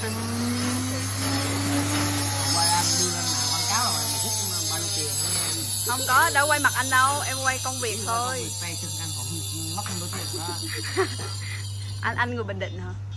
Quay anh đưa lên mạng quảng cáo rồi một phút bao nhiêu tiền em? Không có, đâu quay mặt anh đâu, em quay công việc thôi. Tay chân ăn cũng mất không đủ tiền đó. Anh người Bình Định hả?